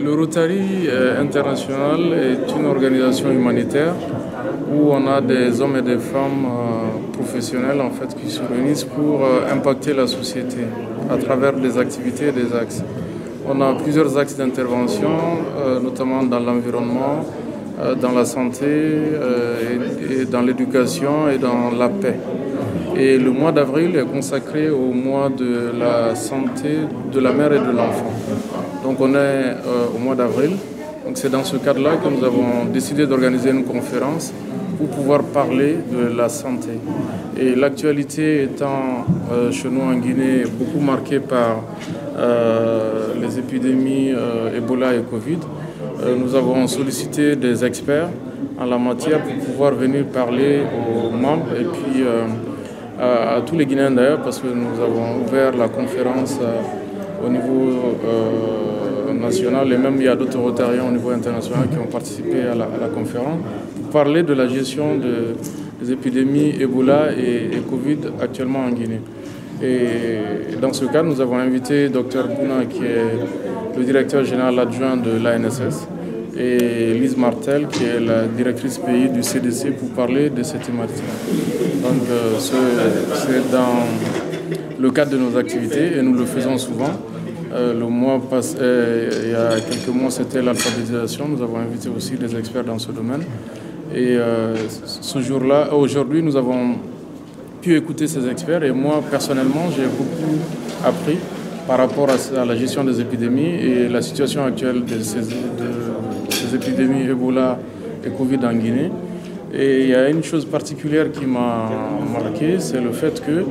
Le Rotary International est une organisation humanitaire où on a des hommes et des femmes professionnels en fait, qui se réunissent pour impacter la société à travers des activités et des axes. On a plusieurs axes d'intervention, notamment dans l'environnement, dans la santé, et dans l'éducation et dans la paix. Et le mois d'avril est consacré au mois de la santé de la mère et de l'enfant. Donc on est au mois d'avril. Donc c'est dans ce cadre-là que nous avons décidé d'organiser une conférence pour pouvoir parler de la santé. Et l'actualité étant chez nous en Guinée beaucoup marquée par les épidémies Ebola et Covid, nous avons sollicité des experts en la matière pour pouvoir venir parler aux membres et puis à tous les Guinéens d'ailleurs, parce que nous avons ouvert la conférence au niveau national et même il y a d'autres Rotariens au niveau international qui ont participé à la conférence pour parler de la gestion des épidémies Ebola et Covid actuellement en Guinée. Et dans ce cas, nous avons invité Dr Bouna, qui est le directeur général adjoint de l'ANSS, et Lise Martel, qui est la directrice pays du CDC, pour parler de cette thématique. Donc c'est dans le cadre de nos activités et nous le faisons souvent. Le mois passé, il y a quelques mois, c'était l'alphabétisation. Nous avons invité aussi des experts dans ce domaine. Et ce jour-là, aujourd'hui, nous avons pu écouter ces experts et moi, personnellement, j'ai beaucoup appris par rapport à la gestion des épidémies et la situation actuelle de ces épidémies Ebola et Covid en Guinée. Et il y a une chose particulière qui m'a marqué, c'est le fait que,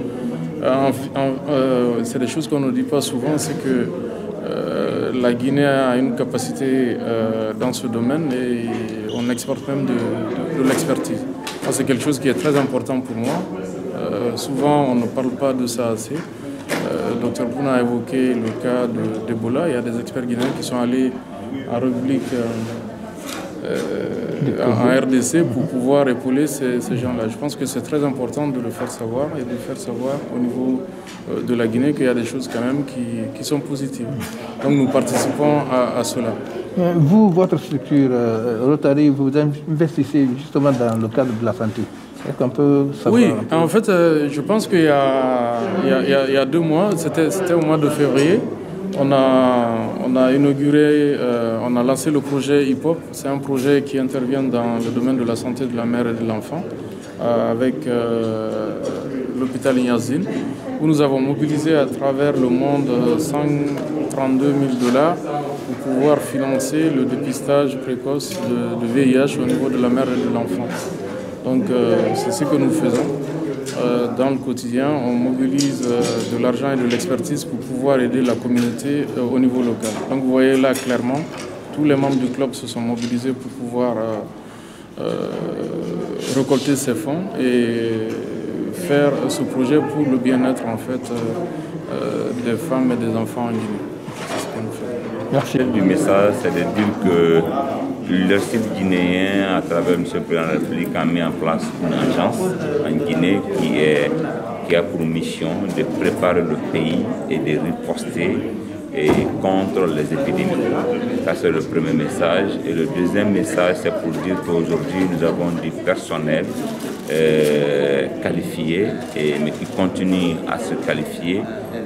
c'est des choses qu'on ne dit pas souvent, c'est que la Guinée a une capacité dans ce domaine et on exporte même de l'expertise. C'est quelque chose qui est très important pour moi. Souvent, on ne parle pas de ça assez. Dr Bouna a évoqué le cas d'Ebola. Il y a des experts guinéens qui sont allés en République, en RDC, pour pouvoir épauler ces gens-là. Je pense que c'est très important de le faire savoir et de faire savoir au niveau de la Guinée qu'il y a des choses quand même qui sont positives. Donc nous participons à cela. Vous, votre structure Rotary, vous investissez justement dans le cadre de la santé. Est-ce qu'on peut savoir? Oui, en fait, je pense qu'il y a 2 mois, c'était au mois de février, on a inauguré, on a lancé le projet HIPHOP. C'est un projet qui intervient dans le domaine de la santé de la mère et de l'enfant avec l'hôpital Ignazine, où nous avons mobilisé à travers le monde 132 000 $ pour pouvoir financer le dépistage précoce de VIH au niveau de la mère et de l'enfant. Donc c'est ce que nous faisons dans le quotidien. On mobilise de l'argent et de l'expertise pour pouvoir aider la communauté au niveau local. Donc vous voyez là clairement, tous les membres du club se sont mobilisés pour pouvoir récolter ces fonds et faire ce projet pour le bien-être en fait des femmes et des enfants en Guinée. C'est ce que nous faisons. Merci. Du message, c'est de dire que le leadership guinéen, à travers M. le Président de la République, a mis en place une agence en Guinée qui a pour mission de préparer le pays et de riposter contre les épidémies. Ça, c'est le premier message. Et le deuxième message, c'est pour dire qu'aujourd'hui, nous avons du personnel qualifié, mais qui continue à se qualifier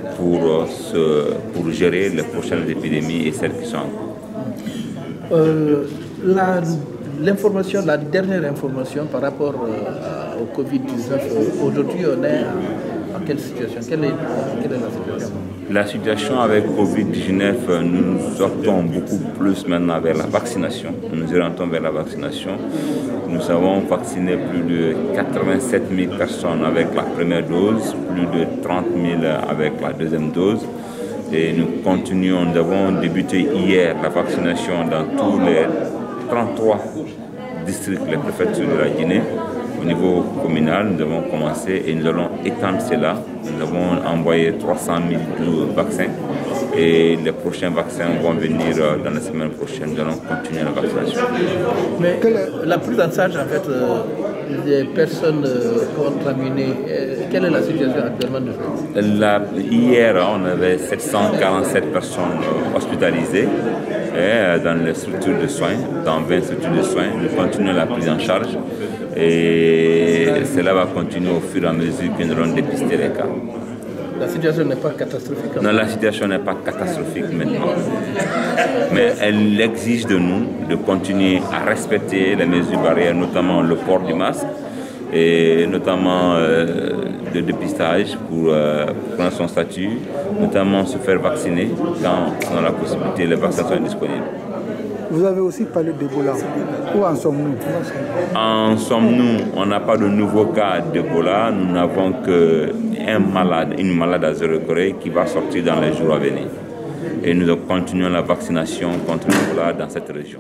pour gérer les prochaines épidémies et celles qui sont en cours. L'information, la dernière information par rapport au Covid-19, aujourd'hui on est en quelle situation? Quelle est la situation? La situation avec Covid-19, nous sortons beaucoup plus maintenant vers la vaccination. Nous orientons vers la vaccination. Nous avons vacciné plus de 87 000 personnes avec la première dose, plus de 30 000 avec la deuxième dose. Et nous continuons, nous avons débuté hier la vaccination dans tous les 33 districts, les préfectures de la Guinée. Au niveau communal, nous avons commencé et nous allons étendre cela. Nous avons envoyé 300 000 vaccins et les prochains vaccins vont venir dans la semaine prochaine. Nous allons continuer la vaccination. Mais la prise en charge, en fait, des personnes contaminées. Quelle est la situation actuellement de fait? Hier, on avait 747 personnes hospitalisées dans les structures de soins, dans 20 structures de soins. Nous continuons la prise en charge et cela va continuer au fur et à mesure que nous allons dépister les cas. La situation n'est pas catastrophique? Non, la situation n'est pas catastrophique maintenant. Mais elle exige de nous de continuer à respecter les mesures barrières, notamment le port du masque et notamment le dépistage pour prendre son statut, notamment se faire vacciner quand on a la possibilité, les vaccins sont disponibles. Vous avez aussi parlé d'Ebola. Où en sommes-nous? En sommes-nous? On n'a pas de nouveaux cas d'Ebola. Nous n'avons une malade à Zéro-Corée qui va sortir dans les jours à venir. Et nous continuons la vaccination contre l'Ebola dans cette région.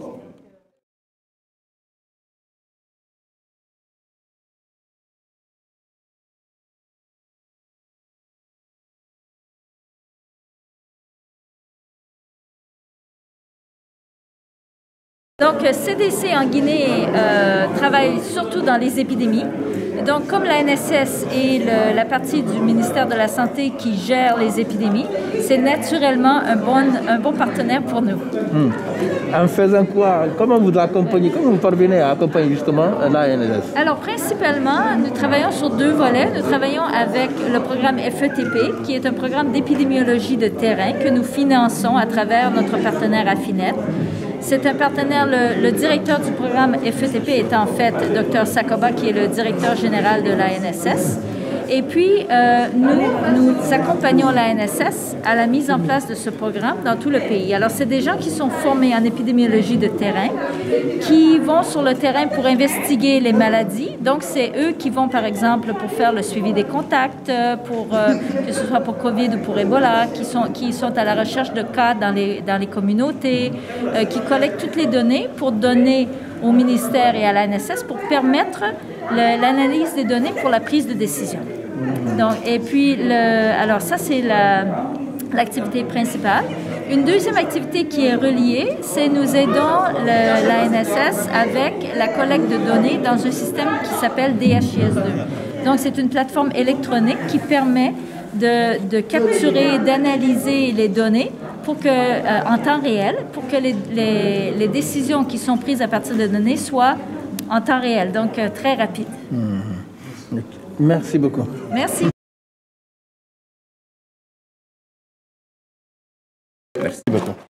Donc, CDC en Guinée travaille surtout dans les épidémies. Donc, comme la NSS est la partie du ministère de la Santé qui gère les épidémies, c'est naturellement un bon partenaire pour nous. En faisant quoi? Comment vous accompagnez? Comment vous parvenez à accompagner justement la NSS? Alors, principalement, nous travaillons sur deux volets. Nous travaillons avec le programme FETP, qui est un programme d'épidémiologie de terrain que nous finançons à travers notre partenaire Affinet. C'est un partenaire, le directeur du programme FETP est en fait Dr Sakoba, qui est le directeur général de l'ANSS. Et puis, nous accompagnons l'ANSS à la mise en place de ce programme dans tout le pays. Alors, c'est des gens qui sont formés en épidémiologie de terrain, qui vont sur le terrain pour investiguer les maladies. Donc, c'est eux qui vont, par exemple, pour faire le suivi des contacts, que ce soit pour COVID ou pour Ebola, qui sont à la recherche de cas dans les communautés, qui collectent toutes les données pour donner au ministère et à l'ANSS pour permettre l'analyse des données pour la prise de décision. Donc, et puis, alors ça, c'est l'activité principale. Une deuxième activité qui est reliée, c'est nous aidons l'ANSS avec la collecte de données dans un système qui s'appelle DHIS2. Donc, c'est une plateforme électronique qui permet de capturer, d'analyser les données pour que, en temps réel, pour que les décisions qui sont prises à partir de données soient en temps réel, donc très rapide. Merci beaucoup. Merci. Merci beaucoup.